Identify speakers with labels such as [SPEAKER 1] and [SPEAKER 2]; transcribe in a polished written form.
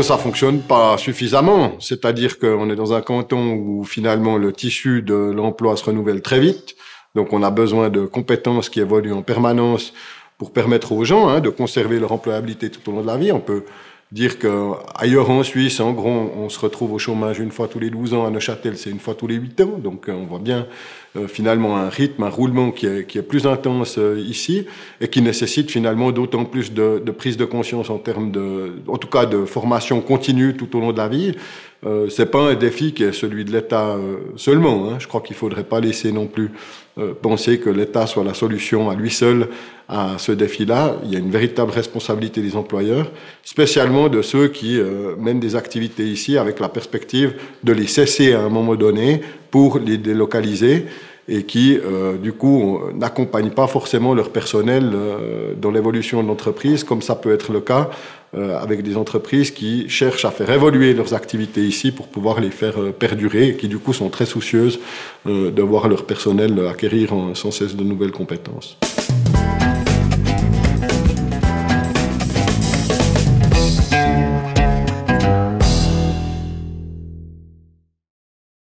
[SPEAKER 1] non, ça fonctionne pas suffisamment. C'est-à-dire qu'on est dans un canton où finalement le tissu de l'emploi se renouvelle très vite. Donc on a besoin de compétences qui évoluent en permanence pour permettre aux gens de conserver leur employabilité tout au long de la vie. On peut dire qu'ailleurs en Suisse, en gros, on se retrouve au chômage une fois tous les 12 ans. À Neuchâtel, c'est une fois tous les 8 ans. Donc on voit bien finalement un rythme, un roulement qui est plus intense ici et qui nécessite finalement d'autant plus de prise de conscience en termes en tout cas de formation continue tout au long de la vie. C'est pas un défi qui est celui de l'État seulement. Je crois qu'il faudrait pas laisser non plus penser que l'État soit la solution à lui seul à ce défi-là. Il y a une véritable responsabilité des employeurs, spécialement de ceux qui mènent des activités ici avec la perspective de les cesser à un moment donné pour les délocaliser et qui, du coup, n'accompagnent pas forcément leur personnel dans l'évolution de l'entreprise, comme ça peut être le cas avec des entreprises qui cherchent à faire évoluer leurs activités ici pour pouvoir les faire perdurer et qui, du coup, sont très soucieuses de voir leur personnel acquérir sans cesse de nouvelles compétences.